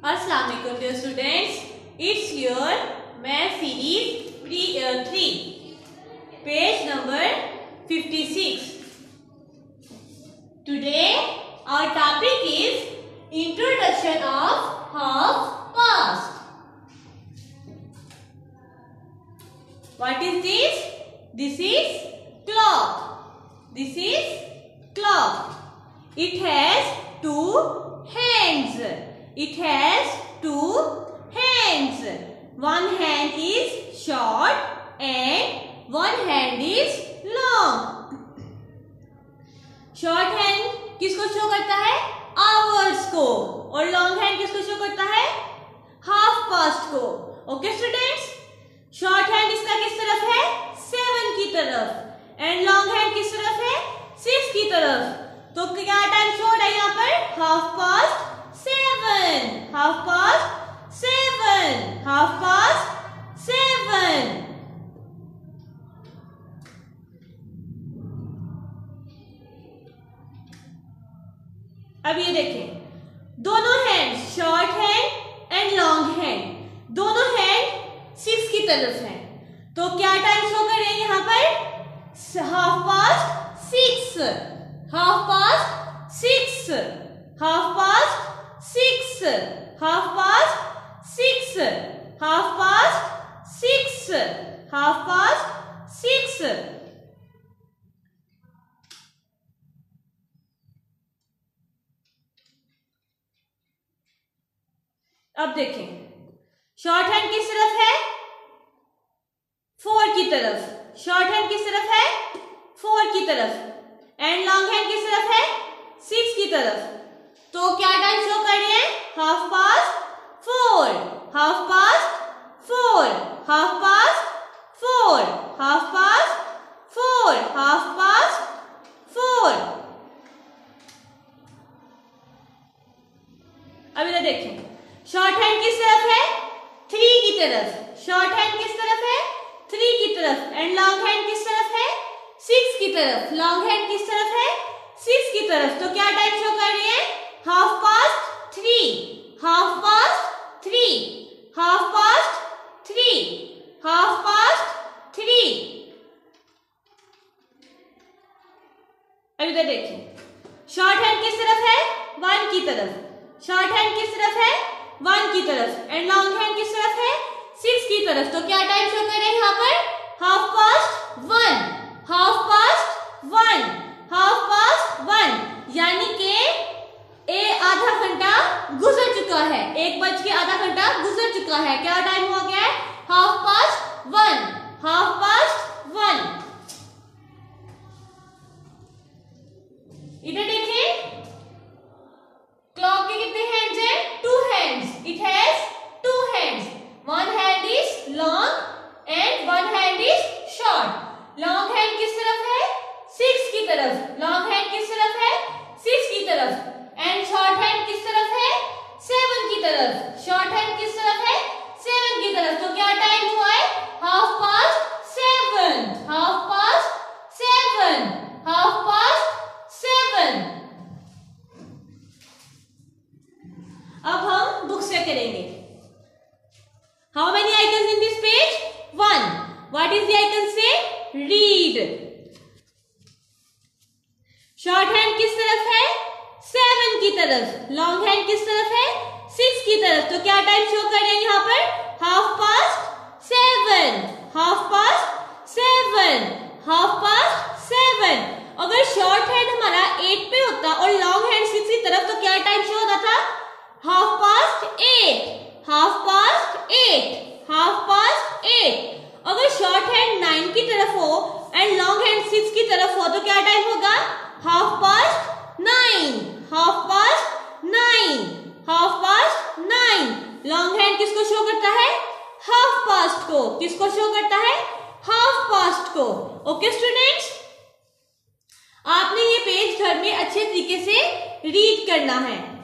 अस्सलाम वालेकुम dear students, it's your math series 3, page number 56. Today our topic is introduction of half past. What is this? This is clock. This is clock. It has two hands. It has two hands. One hand is short and one hand is long. Short hand किसको show करता है? Hours को. और long hand किसको show करता है? Half past को. Okay students? Short hand इसका किस तरफ है? 7 की तरफ. And long hand किस तरफ है? 6 की तरफ. तो क्या टाइम शो है यहाँ पर? Half past 7. Half past 7. Half past 7. अब ये देखें, दोनों hand short hand and long hand, दोनों हैंड 6 की तरफ हैं. तो क्या टाइम शो कर रहे हैं यहाँ पर? Half past 6. Half past 6. Half past 6. Half past 6. Half past 6. Half past 6. अब देखें, शॉर्ट हैंड किस तरफ है? 4 की तरफ. शॉर्ट हैंड किस तरफ है? 4 की तरफ. एंड लॉन्ग हैंड किस तरफ है? 6 की तरफ. तो क्या टाइम शो कर रहे हैं? Half past 4. Half past 4. Half past 4. Half past 4. Half past 4. अब इधर देखें, शॉर्ट हैंड किस तरफ है? 3 की तरफ. शॉर्ट हैंड किस तरफ है? 3 की तरफ. एंड लॉन्ग हैंड किस तरफ है? 6 की तरफ. लॉन्ग हैंड किस तरफ है? 6 की तरफ. तो क्या टाइम शो कर रही है? Half past 3. Half past 3. Half past 3. Half past 3. अब इधर देखिए, शॉर्ट हैंड किस तरफ है? 1 की तरफ. शॉर्ट हैंड किस तरफ है? 1 की तरफ. एंड लॉन्ग हैंड किस तरफ है? 6 की तरफ. तो क्या टाइम शो कर रहे हैं यहाँ पर? Half past 1. Half past 1. Half past 1. यानी कि आधा घंटा गुजर चुका है. 1:08 गुजर चुका है. क्या टाइम हो गया है? Half past 1. Half past 1. इधर देखिए, क्लॉक के कितने हैंड्स हैं? 2 hands. It has 2 hands. One hand is long and one hand is short. Long hand किस तरफ है? 6 की तरफ. Long hand किस तरफ है? 6 की तरफ. And short hand किस तरफ है? 7 की तरफ. Short hand किस तरफ है? 7 की तरफ. तो क्या टाइम हुआ है? Half past 7. Half past 7. Half past 7. अब हम बुक से करेंगे. How many icons in this page? 1. What is the icon say? Read. Short hand किस तरफ है? 7 की तरफ. Long hand किस तरफ है? 6 की तरफ. तो क्या टाइम शो कर रहे हैं यहाँ पर? Half past 7. Half past 7. Half past 7. अगर शॉर्ट हैंड हमारा 8 पे होता और लॉन्ग हैंड 6 की तरफ, तो क्या टाइम शो होता था? Half past 8. Half past 8. Half past 8. अगर शॉर्ट हैंड 9 की तरफ हो एंड लॉन्ग हैंड 6 की तरफ हो, तो क्या टाइम होगा? Half past 9. Half past 9. Half past 9. Long hand किसको शो करता है? हाफ पास्ट को. किसको शो करता है? हाफ पास्ट को. ओके स्टूडेंट्स, आपने ये पेज घर में अच्छे तरीके से रीड करना है.